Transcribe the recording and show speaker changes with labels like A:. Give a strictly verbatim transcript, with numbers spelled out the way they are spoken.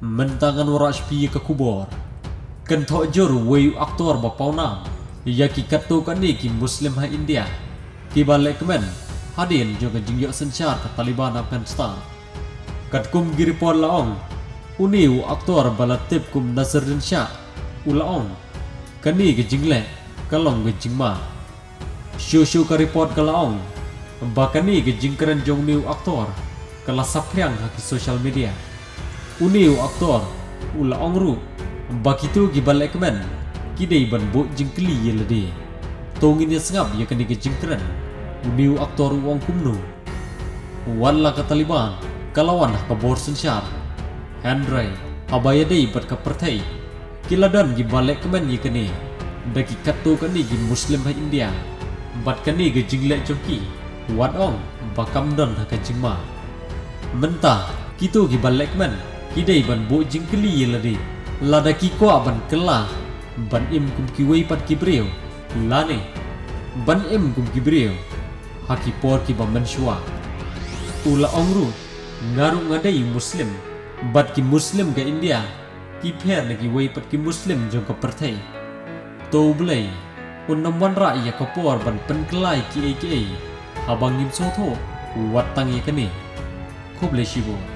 A: mentangan warak sepi ke kubur. Kan tok jor wayu aktor bapau nam. Ya ki katu kan ni ki Muslim ha India. Ki balik kemen hadin juga jingyok sensyar ke Taliban Afghanistan. Kat kum giripon laong. Uniu aktor balatip kum Nazruddin Shah. Ulaong. Kani ke jingle kalong ke jingma. Syu-syu ka report ka laong. Bakani ke jingkeren jong niu aktor. Kala sapriang haki social media. Uniu aktor ulaong ru. Bakitu ki balik kemen. Kidai ban bo jingkeli ye lede. Tongin ya sengap ya kani ke jingkeren. Uniu aktor uang kumnu. Walla ka Taliban. Kalawan ka bor sensyar. Hendrai abayadai bat ka pertai. Kiladan gi balik kemen ye kani. Daki katu kani gi Muslim ha India. Bat kani ge jinglek joki. Wat ong bakam dan ha ka jingma. Mentah kitu gi balik kemen. Kidai ban bo jingkeli ye lede. Lada ki ko ban kelah. Ban im kum ki wei pat ki breu. Lane ban im kum ki breu. Haki por ki ba menshua. Ula ongru ngaru ngadai Muslim. Bat ki Muslim ke India. Ki pher lagi wei pat ki Muslim jong ka pertai. To blai unam wan ra ya ka por ban pen kelai ki ai ki ai. Abang ngim so tho wat tang ye kani. Ko blai shibo.